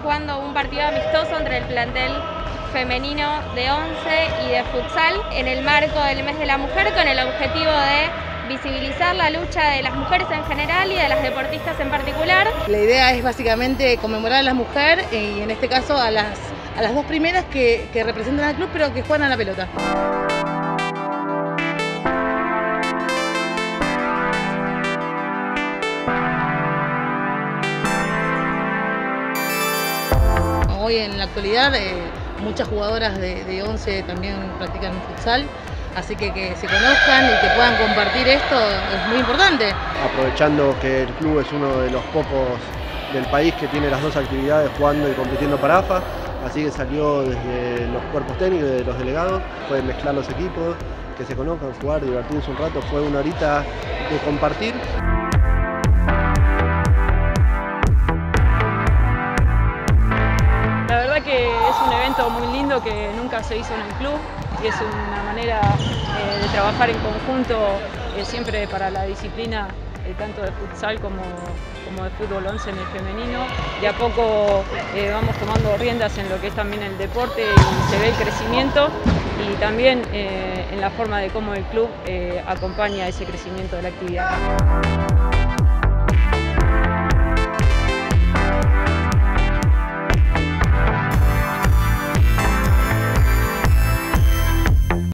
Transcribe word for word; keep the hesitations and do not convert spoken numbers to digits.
jugando un partido amistoso entre el plantel femenino de once y de futsal en el marco del mes de la mujer, con el objetivo de visibilizar la lucha de las mujeres en general y de las deportistas en particular. La idea es básicamente conmemorar a la mujer y en este caso a las, a las dos primeras que, que representan al club pero que juegan a la pelota. Hoy en la actualidad eh, muchas jugadoras de, de once también practican futsal, así que que se conozcan y que puedan compartir esto es muy importante. Aprovechando que el club es uno de los pocos del país que tiene las dos actividades jugando y compitiendo para A F A, así que salió desde los cuerpos técnicos, de los delegados, fue mezclar los equipos, que se conozcan, jugar, divertirse un rato, fue una horita de compartir. La verdad que es un evento muy lindo que nunca se hizo en el club y es una manera eh, de trabajar en conjunto eh, siempre para la disciplina eh, tanto de futsal como, como de fútbol once en el femenino. De a poco eh, vamos tomando riendas en lo que es también el deporte y se ve el crecimiento y también eh, en la forma de cómo el club eh, acompaña ese crecimiento de la actividad.